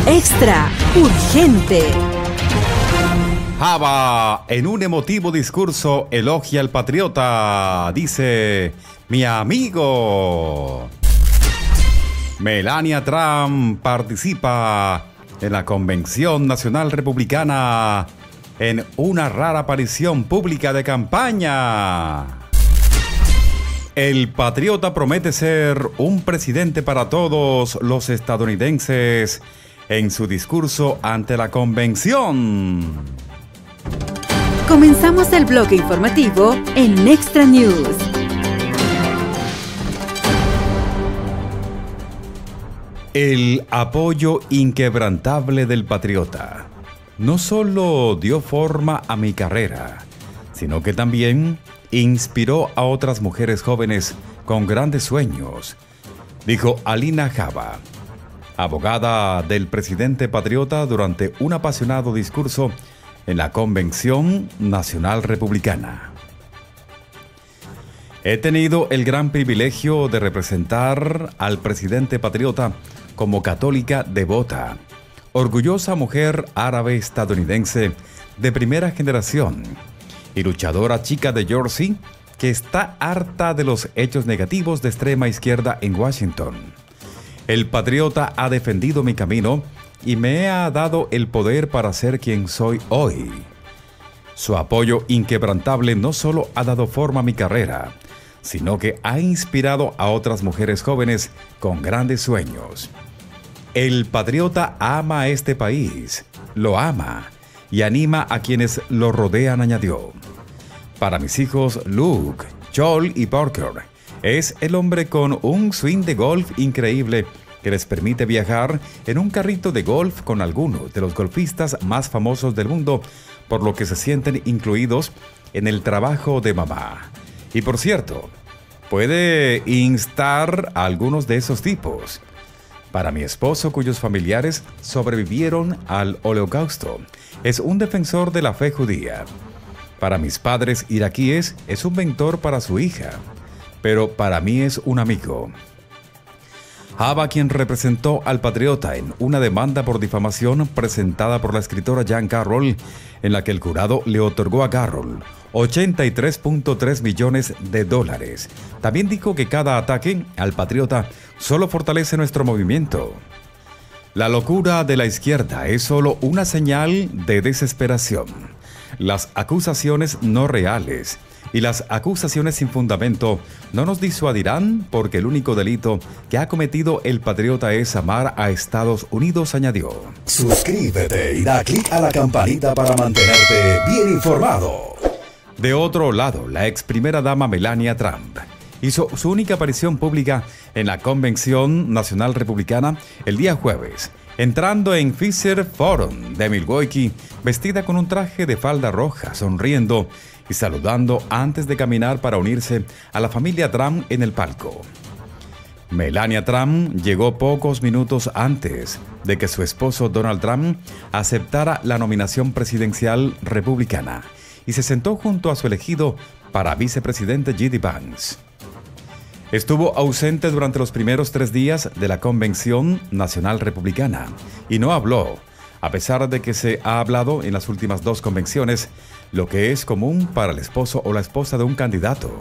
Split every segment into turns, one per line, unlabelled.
Extra urgente.
Java, en un emotivo discurso, elogia al patriota. Dice: mi amigo. Melania Trump participa en la Convención Nacional Republicana en una rara aparición pública de campaña. El patriota promete ser un presidente para todos los estadounidenses en su discurso ante la convención.
Comenzamos el bloque informativo en Extra News.
El apoyo inquebrantable del patriota no solo dio forma a mi carrera, sino que también inspiró a otras mujeres jóvenes con grandes sueños, dijo Alina Java, abogada del presidente patriota, durante un apasionado discurso en la Convención Nacional Republicana. He tenido el gran privilegio de representar al presidente patriota como católica devota, orgullosa mujer árabe estadounidense de primera generación y luchadora chica de Jersey que está harta de los hechos negativos de extrema izquierda en Washington. El patriota ha defendido mi camino y me ha dado el poder para ser quien soy hoy. Su apoyo inquebrantable no solo ha dado forma a mi carrera, sino que ha inspirado a otras mujeres jóvenes con grandes sueños. El patriota ama a este país, lo ama y anima a quienes lo rodean, añadió. Para mis hijos Luke, Joel y Parker, es el hombre con un swing de golf increíble que les permite viajar en un carrito de golf con algunos de los golfistas más famosos del mundo, por lo que se sienten incluidos en el trabajo de mamá. Y por cierto, puede instar a algunos de esos tipos. Para mi esposo, cuyos familiares sobrevivieron al Holocausto, es un defensor de la fe judía. Para mis padres iraquíes, es un mentor para su hija. Pero para mí es un amigo. Java, quien representó al patriota en una demanda por difamación presentada por la escritora Jan Carroll, en la que el jurado le otorgó a Carroll $83.3 millones. También dijo que cada ataque al patriota solo fortalece nuestro movimiento. La locura de la izquierda es solo una señal de desesperación. Las acusaciones no reales y las acusaciones sin fundamento no nos disuadirán, porque el único delito que ha cometido el patriota es amar a Estados Unidos, añadió.
Suscríbete y da clic a la campanita para mantenerte bien informado.
De otro lado, la ex primera dama Melania Trump hizo su única aparición pública en la Convención Nacional Republicana el día jueves, entrando en Fisher Forum de Milwaukee, vestida con un traje de falda roja, sonriendo y saludando antes de caminar para unirse a la familia Trump en el palco. Melania Trump llegó pocos minutos antes de que su esposo Donald Trump aceptara la nominación presidencial republicana y se sentó junto a su elegido para vicepresidente J.D. Vance. Estuvo ausente durante los primeros 3 días de la Convención Nacional Republicana y no habló, a pesar de que se ha hablado en las últimas 2 convenciones, lo que es común para el esposo o la esposa de un candidato.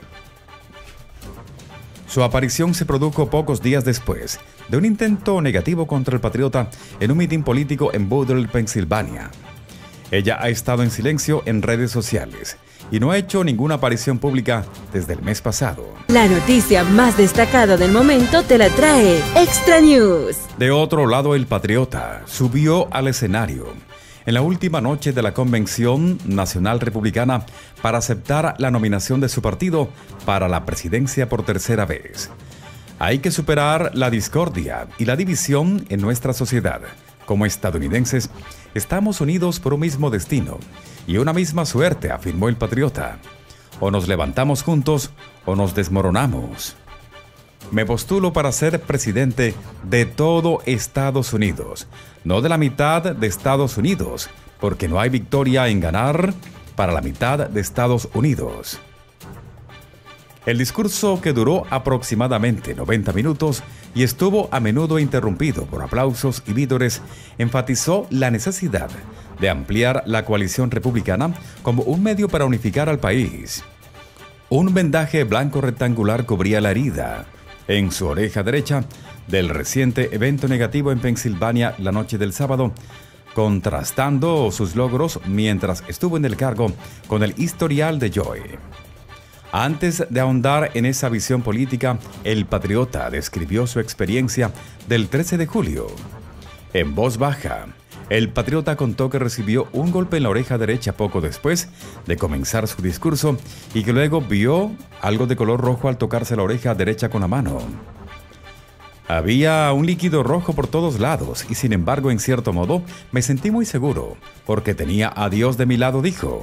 Su aparición se produjo pocos días después de un intento negativo contra el patriota en un mitin político en Butler, Pensilvania. Ella ha estado en silencio en redes sociales y no ha hecho ninguna aparición pública desde el mes pasado.
La noticia más destacada del momento te la trae Extra News.
De otro lado, el patriota subió al escenario en la última noche de la Convención Nacional Republicana para aceptar la nominación de su partido para la presidencia por tercera vez. Hay que superar la discordia y la división en nuestra sociedad. Como estadounidenses, estamos unidos por un mismo destino y una misma suerte, afirmó el patriota. O nos levantamos juntos o nos desmoronamos. Me postulo para ser presidente de todo Estados Unidos, no de la mitad de Estados Unidos, porque no hay victoria en ganar para la mitad de Estados Unidos. El discurso, que duró aproximadamente 90 minutos, y estuvo a menudo interrumpido por aplausos y vítores, enfatizó la necesidad de ampliar la coalición republicana como un medio para unificar al país. Un vendaje blanco rectangular cubría la herida en su oreja derecha del reciente evento negativo en Pensilvania la noche del sábado, contrastando sus logros mientras estuvo en el cargo con el historial de Joy. Antes de ahondar en esa visión política, el patriota describió su experiencia del 13 de julio. En voz baja, el patriota contó que recibió un golpe en la oreja derecha poco después de comenzar su discurso y que luego vio algo de color rojo al tocarse la oreja derecha con la mano. Había un líquido rojo por todos lados y sin embargo, en cierto modo, me sentí muy seguro porque tenía a Dios de mi lado, dijo.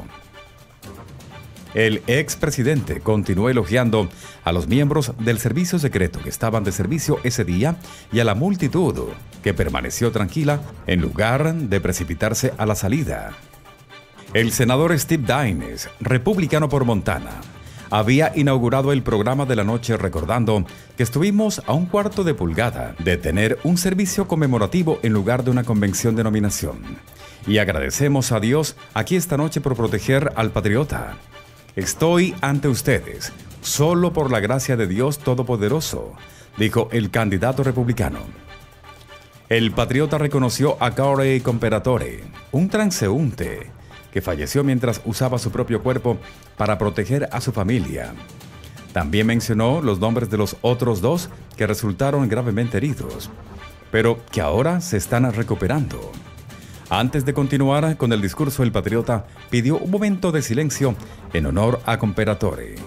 El expresidente continuó elogiando a los miembros del servicio secreto que estaban de servicio ese día y a la multitud que permaneció tranquila en lugar de precipitarse a la salida. El senador Steve Daines, republicano por Montana, había inaugurado el programa de la noche recordando que estuvimos a un cuarto de pulgada de tener un servicio conmemorativo en lugar de una convención de nominación. Y agradecemos a Dios aquí esta noche por proteger al patriota. Estoy ante ustedes, solo por la gracia de Dios Todopoderoso, dijo el candidato republicano. El patriota reconoció a Corey Comperatore, un transeúnte que falleció mientras usaba su propio cuerpo para proteger a su familia. También mencionó los nombres de los otros dos que resultaron gravemente heridos, pero que ahora se están recuperando. Antes de continuar con el discurso, el patriota pidió un momento de silencio en honor a Comperatore.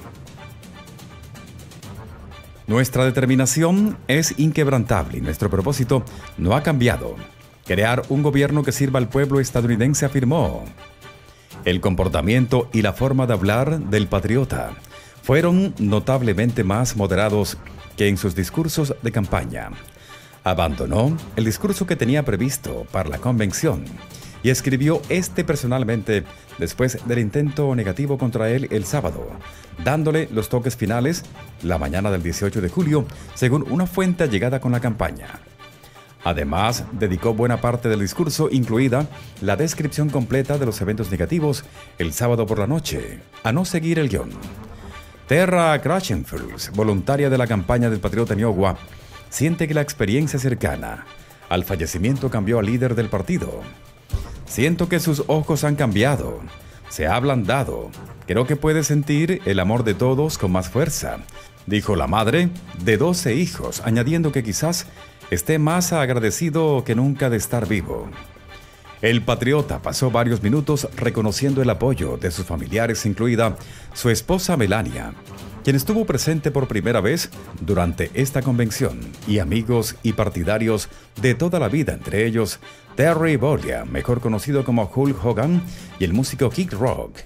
Nuestra determinación es inquebrantable y nuestro propósito no ha cambiado. Crear un gobierno que sirva al pueblo estadounidense, afirmó. El comportamiento y la forma de hablar del patriota fueron notablemente más moderados que en sus discursos de campaña. Abandonó el discurso que tenía previsto para la convención y escribió personalmente después del intento negativo contra él el sábado, dándole los toques finales la mañana del 18 de julio, según una fuente allegada con la campaña. Además, dedicó buena parte del discurso, incluida la descripción completa de los eventos negativos el sábado por la noche, a no seguir el guión. Terra Krachenfels, voluntaria de la campaña del patriota en Iowa, siente que la experiencia cercana al fallecimiento cambió al líder del partido. Siento que sus ojos han cambiado, se ha ablandado. Creo que puede sentir el amor de todos con más fuerza, dijo la madre de 12 hijos, añadiendo que quizás esté más agradecido que nunca de estar vivo. El patriota pasó varios minutos reconociendo el apoyo de sus familiares, incluida su esposa Melania, quien estuvo presente por primera vez durante esta convención, y amigos y partidarios de toda la vida, entre ellos Terry Bollea, mejor conocido como Hulk Hogan, y el músico Kid Rock.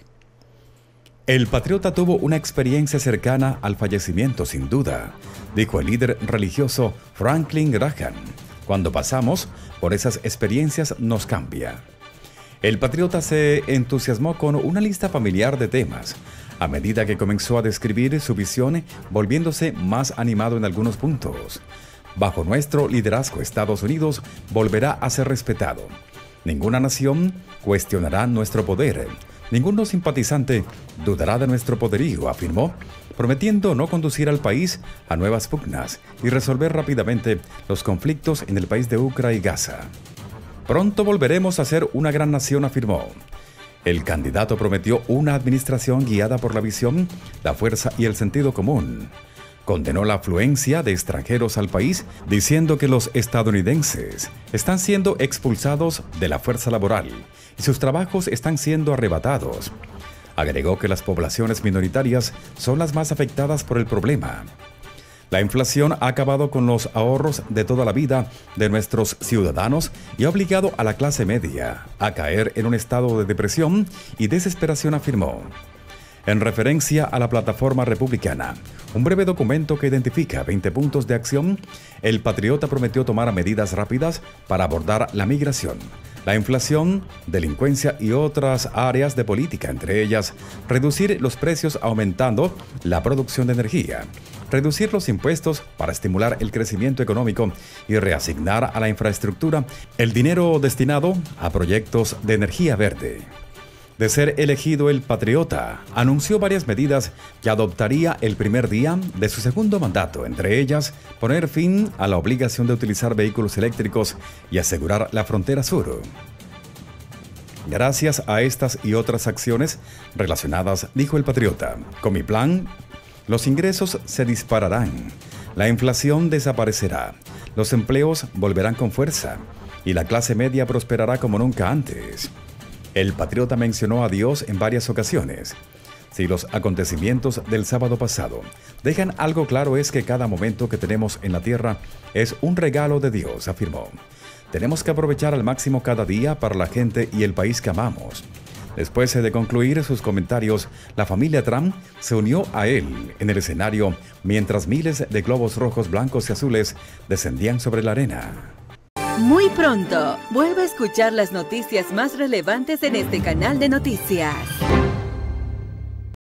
El patriota tuvo una experiencia cercana al fallecimiento, sin duda, dijo el líder religioso Franklin Graham. Cuando pasamos por esas experiencias nos cambia. El patriota se entusiasmó con una lista familiar de temas, a medida que comenzó a describir su visión, volviéndose más animado en algunos puntos. Bajo nuestro liderazgo, Estados Unidos volverá a ser respetado. Ninguna nación cuestionará nuestro poder. Ningún simpatizante dudará de nuestro poderío, afirmó, prometiendo no conducir al país a nuevas pugnas y resolver rápidamente los conflictos en el país de Ucrania y Gaza. Pronto volveremos a ser una gran nación, afirmó. El candidato prometió una administración guiada por la visión, la fuerza y el sentido común. Condenó la afluencia de extranjeros al país, diciendo que los estadounidenses están siendo expulsados de la fuerza laboral y sus trabajos están siendo arrebatados. Agregó que las poblaciones minoritarias son las más afectadas por el problema. La inflación ha acabado con los ahorros de toda la vida de nuestros ciudadanos y ha obligado a la clase media a caer en un estado de depresión y desesperación, afirmó. En referencia a la plataforma republicana, un breve documento que identifica 20 puntos de acción, el patriota prometió tomar medidas rápidas para abordar la migración, la inflación, delincuencia y otras áreas de política, entre ellas reducir los precios aumentando la producción de energía, reducir los impuestos para estimular el crecimiento económico y reasignar a la infraestructura el dinero destinado a proyectos de energía verde. De ser elegido el patriota, anunció varias medidas que adoptaría el primer día de su segundo mandato, entre ellas poner fin a la obligación de utilizar vehículos eléctricos y asegurar la frontera sur. Gracias a estas y otras acciones relacionadas, dijo el patriota, con mi plan, los ingresos se dispararán, la inflación desaparecerá, los empleos volverán con fuerza y la clase media prosperará como nunca antes. El patriota mencionó a Dios en varias ocasiones. Si los acontecimientos del sábado pasado dejan algo claro es que cada momento que tenemos en la tierra es un regalo de Dios, afirmó. Tenemos que aprovechar al máximo cada día para la gente y el país que amamos. Después de concluir sus comentarios, la familia Trump se unió a él en el escenario mientras miles de globos rojos, blancos y azules descendían sobre la arena.
Muy pronto, vuelve a escuchar las noticias más relevantes en este canal de noticias.